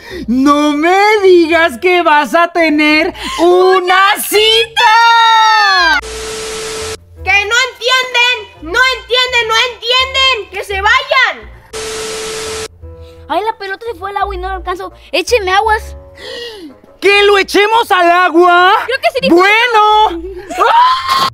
No me digas que vas a tener una cita. ¡Que no entienden! ¡No entienden! ¡No entienden! ¡Que se vayan! Ay, la pelota se fue al agua y no lo alcanzo. Écheme aguas. ¿Que lo echemos al agua? Creo que sí. ¡Bueno! ¡Ah!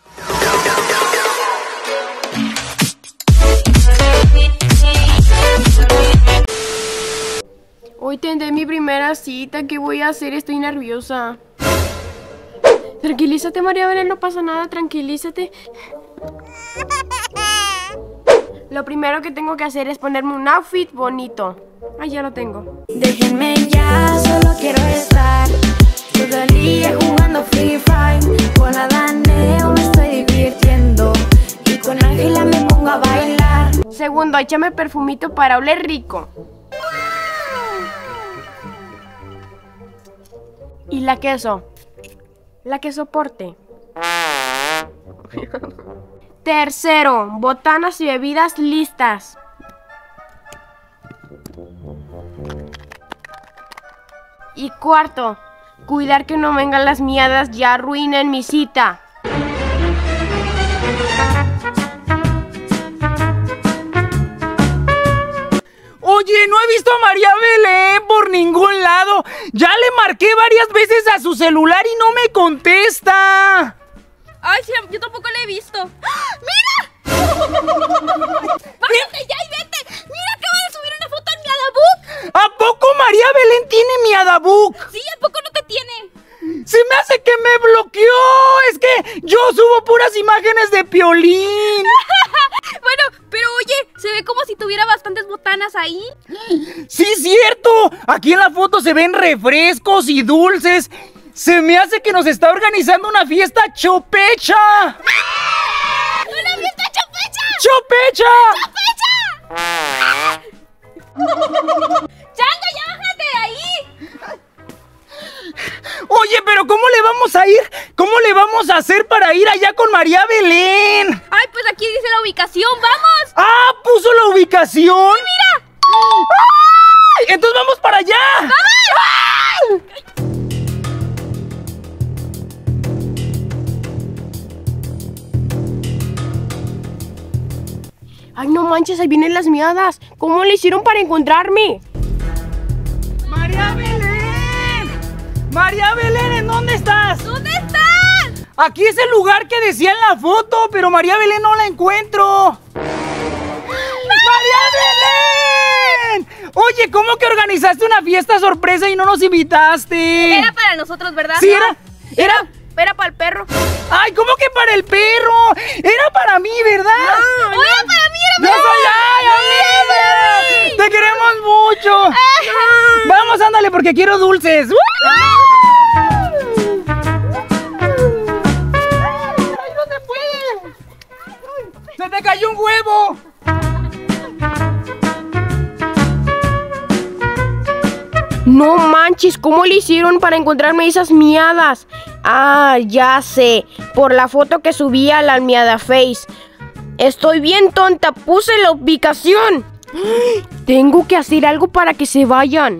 Hoy tendré mi primera cita. ¿Qué voy a hacer? Estoy nerviosa. Tranquilízate, María Belén, no pasa nada, tranquilízate. Lo primero que tengo que hacer es ponerme un outfit bonito. Ah, ya lo tengo. Déjenme ya, solo quiero estar todo el día jugando Free Fire. Con la Daneo me estoy divirtiendo y con Ángela me pongo a bailar. Segundo, échame perfumito para oler rico. Y la queso. La que soporte. Tercero, botanas y bebidas listas. Y cuarto, cuidar que no vengan las miadas y arruinen mi cita. Oye, no he visto a María Belén por ningún lado. Ya le marqué varias veces a su celular y no me contesta. Ay, sí, yo tampoco la he visto. ¡Ah! ¡Mira! ¡Bájate ya y vete! ¡Mira, acaba de subir una foto en mi Adabook! ¿A poco María Belén tiene mi Adabook? Sí, ¿a poco no te tiene? Se me hace que me bloqueó. Es que yo subo puras imágenes de Piolín. Bueno, pero oye, se ve como si tuviera bastantes botanas ahí. Sí, cierto. Aquí en la foto se ven refrescos y dulces. Se me hace que nos está organizando una fiesta chopecha. ¡Una fiesta chopecha! ¡Chopecha! ¡Chopecha! ¡Changa, ya bájate de ahí! Oye, pero ¿cómo le vamos a ir? ¿Cómo le vamos a hacer para ir allá con María Belén? Ay, pues aquí dice la ubicación, ¡vamos! ¡Ah! ¿Puso la ubicación? ¡Sí, mira! ¡Ay! ¡Entonces vamos para allá! ¡Vamos! Ay, no manches, ahí vienen las miadas. ¿Cómo le hicieron para encontrarme? ¡María Belén! ¡María Belén! ¿En dónde estás? ¿Dónde estás? Aquí es el lugar que decía en la foto, pero María Belén no la encuentro. ¡María Belén! Oye, ¿cómo que organizaste una fiesta sorpresa y no nos invitaste? Era para nosotros, ¿verdad? Sí, ¿no? era Era para el perro. ¡Ay, cómo que para el perro! Era para mí, ¿verdad? No, era para mí, ¡No soy! ¡Ay, amiga! ¡Te queremos mucho! Vamos, ándale, porque quiero dulces. ¡Ay, no se puede! ¡Se te cayó un huevo! No manches, ¿cómo le hicieron para encontrarme esas miadas? Ah, ya sé, por la foto que subí a la miada Face. Estoy bien tonta, puse la ubicación. Tengo que hacer algo para que se vayan.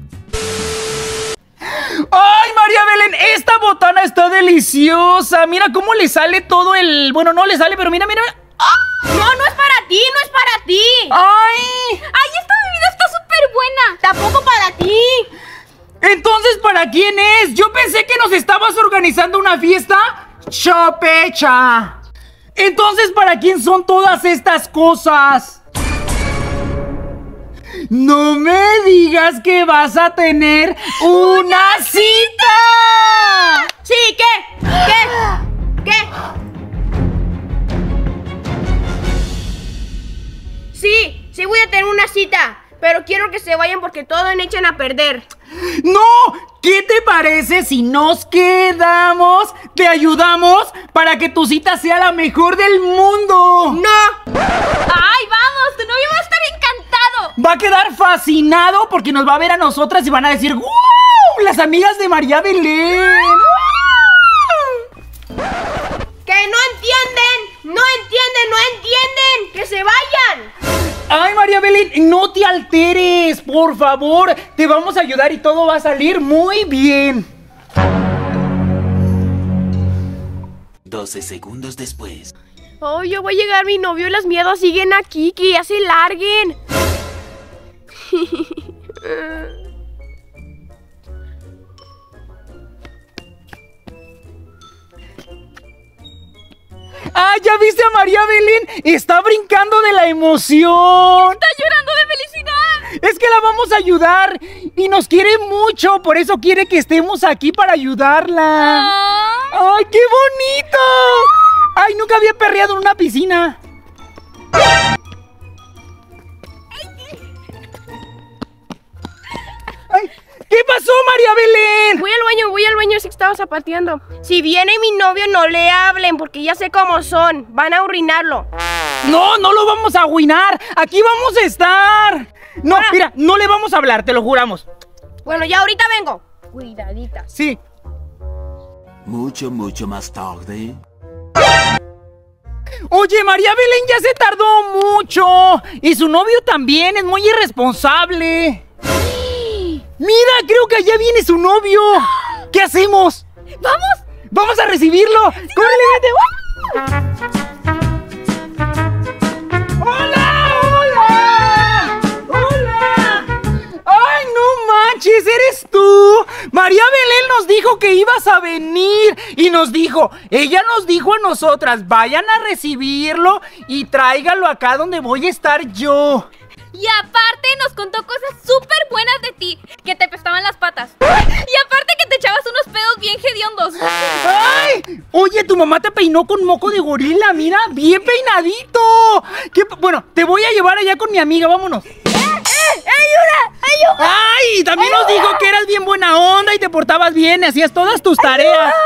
¡Ay, María Belén! ¡Esta botana está deliciosa! Mira cómo le sale todo el... Bueno, no le sale, pero mira, mira. No, no es para ti, no es para ti. ¡Ay! Ay, esta bebida está súper buena. Tampoco para ti. Entonces, ¿para quién es? Yo pensé que nos estabas organizando una fiesta chopecha. Entonces, ¿para quién son todas estas cosas? No me digas que vas a tener una cita. Sí, ¿qué? ¿Qué? ¿Qué? Sí voy a tener una cita. Pero quiero que se vayan porque todo me echan a perder. ¡No! ¿Qué te parece si nos quedamos? ¿Te ayudamos para que tu cita sea la mejor del mundo? ¡No! Ay, vamos, tu novio va a estar encantado. Va a quedar fascinado porque nos va a ver a nosotras y van a decir ¡wow! Las amigas de María Belén. ¡Que no entienden! ¡No entienden! ¡No entienden! ¡Que se vayan! Ay, María Belén, no te alteres, por favor. Te vamos a ayudar y todo va a salir muy bien. 12 segundos después. Oh, yo voy a llegar, mi novio y las miedas siguen aquí, que ya se larguen. Ah, ¿ya viste a María Belén? Está brincando de la emoción. ¡Está llorando de felicidad! Es que la vamos a ayudar y nos quiere mucho, por eso quiere que estemos aquí para ayudarla. ¡Ay, qué bonito! ¡Ay, nunca había perreado en una piscina! ¡Ay! ¿Qué pasó, María Belén? Voy al baño, sí que estaba zapateando. Si viene mi novio, no le hablen, porque ya sé cómo son. Van a arruinarlo. No, no lo vamos a arruinar. Aquí vamos a estar. No, mira, no le vamos a hablar, te lo juramos. Bueno, ya ahorita vengo. Cuidadita. Sí. Mucho más tarde. Oye, María Belén ya se tardó mucho. Y su novio también, es muy irresponsable. Mira, creo que allá viene su novio. ¿Qué hacemos? ¡Vamos! ¡Vamos a recibirlo! Sí, ¡córrele, vete! ¡Hola! ¡Hola! ¡Hola! ¡Ay, no manches! ¿Eres tú? María Belén nos dijo que ibas a venir. Y ella nos dijo a nosotras, vayan a recibirlo y tráigalo acá donde voy a estar yo. Y aparte nos contó cosas súper buenas de ti. Que te pestaban las patas. Y aparte que te echabas unos pedos bien hediondos. ¡Ay! Oye, tu mamá te peinó con moco de gorila, mira, bien peinadito. Bueno, te voy a llevar allá con mi amiga, vámonos. ¡Ayuda! ¡Ayuda! ¡Ay! También nos dijo que eras bien buena onda y te portabas bien, hacías todas tus tareas.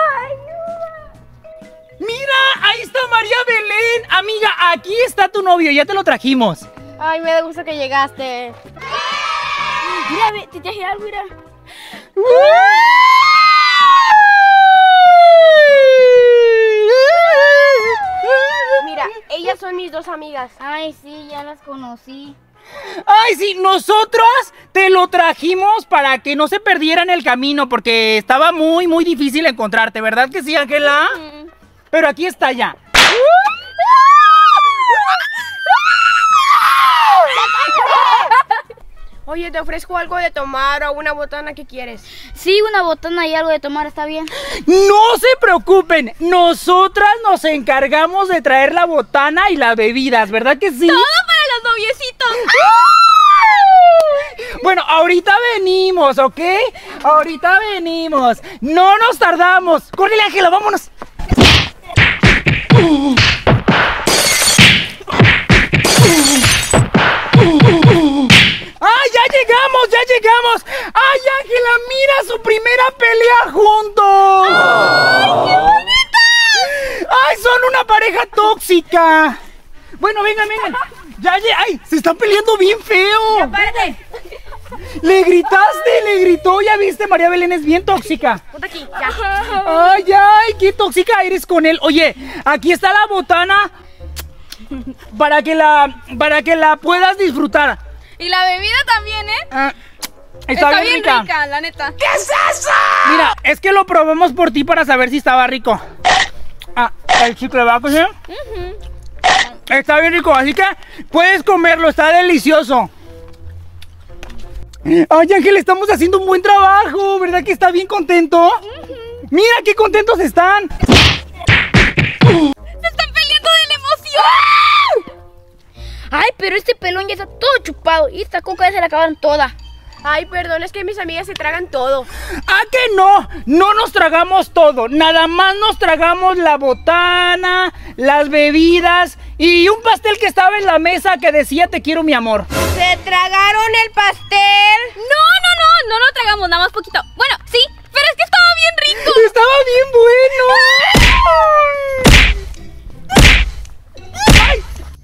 Mira, ahí está María Belén. Amiga, aquí está tu novio, ya te lo trajimos. Ay, me da gusto que llegaste. Mira, te traje algo, mira. Mira, ellas son mis dos amigas. Ay, sí, ya las conocí. Ay, sí, nosotros te lo trajimos para que no se perdiera en el camino, porque estaba muy difícil encontrarte, ¿verdad que sí, Ángela? Pero aquí está ya. Oye, te ofrezco algo de tomar o una botana, ¿qué quieres? Sí, una botana y algo de tomar, está bien. No se preocupen, nosotras nos encargamos de traer la botana y las bebidas, ¿verdad que sí? ¡Todo para los noviecitos! Bueno, ahorita venimos, ¿ok? Ahorita venimos. No nos tardamos. ¡Córrele, Ángela, vámonos! ¡Ah, ya llegamos! ¡Ay, Ángela, mira su primera pelea juntos! ¡Ay, qué bonita! ¡Ay, son una pareja tóxica! Bueno, vengan. ¡Ay, se están peleando bien feo! ¡Apárate! ¡Le gritaste! ¡Le gritó! ¿Ya viste? María Belén es bien tóxica. Ponte aquí, ya. ¡Ay, qué tóxica eres con él! Oye, aquí está la botana para que la puedas disfrutar. Y la bebida también, ¿eh? Está bien rica, la neta. ¿Qué es eso? Mira, es que lo probamos por ti para saber si estaba rico. El chicle va a coger. Está bien rico, así que puedes comerlo, está delicioso. Ay, Ángel, estamos haciendo un buen trabajo, ¿verdad que está bien contento? Mira qué contentos están. ¡Se están peleando de la emoción! Ay, pero este pelón ya está todo chupado y esta coca ya se la acabaron toda. Ay, perdón, es que mis amigas se tragan todo. ¿Ah, que no? No nos tragamos todo, nada más nos tragamos la botana, las bebidas y un pastel que estaba en la mesa que decía te quiero mi amor. ¿Se tragaron el pastel? No lo tragamos, nada más poquito. Bueno, sí, pero es que estaba bien rico. Estaba bien bueno. ¡Ay!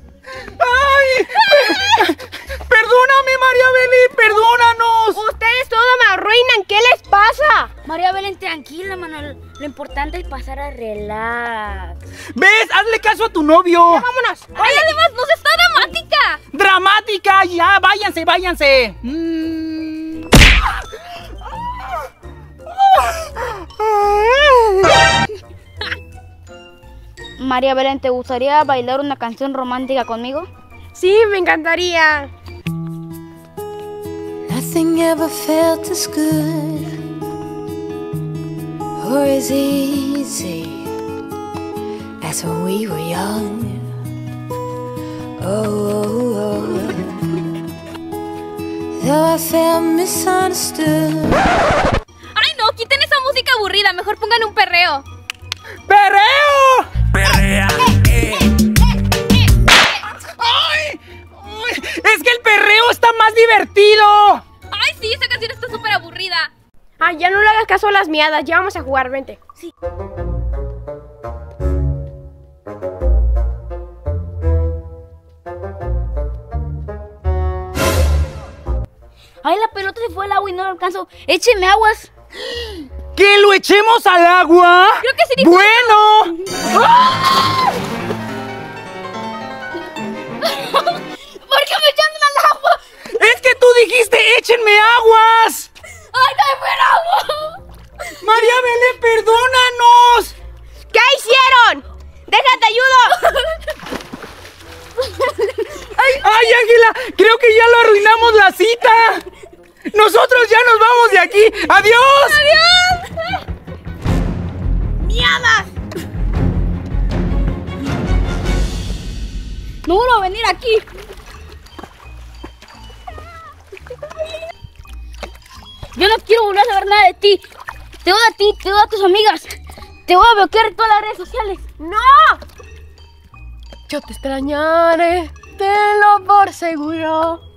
Perdóname, María Belén, perdónanos. Ustedes todo me arruinan, ¿qué les pasa? María Belén, tranquila, Manuel. Lo importante es pasar a relax. ¿Ves? Hazle caso a tu novio. Vámonos. Ay, además, no se está dramática. dramática! ¡Ya, váyanse, váyanse! María Belén, ¿te gustaría bailar una canción romántica conmigo? Sí, me encantaría. Nothing ever felt as good or as easy as when we were young. Oh, though I felt misunderstood. ¡Ay, no! Quiten esa música aburrida. Mejor pongan un perreo. ¡Perreo! Perrea. ¡Ay! ¡Es que el perreo está más divertido! ¡Ay, sí! Esa canción está súper aburrida. Ay, ya no le hagas caso a las miadas, ya vamos a jugar, vente. Sí. Ay, la pelota se fue al agua y no lo alcanzo. Écheme aguas. ¿Que lo echemos al agua? Creo que sí dijo ¡Bueno! ¿Por qué me echan al agua? ¡Es que tú dijiste échenme aguas! ¡Ay, no fue el agua! ¡María Belén, perdónanos! ¿Qué hicieron? ¡Déjate, ayudo! ¡Ay, Ángela! Creo que ya lo arruinamos la cita. Nosotros ya nos vamos de aquí. ¡Adiós! ¡Adiós! ¡Miadas! No vuelvo a venir aquí. Yo no quiero volver a saber nada de ti. Te odio a ti, te odio a tus amigas. Te voy a bloquear en todas las redes sociales. ¡No! Yo te extrañaré, tenlo por seguro.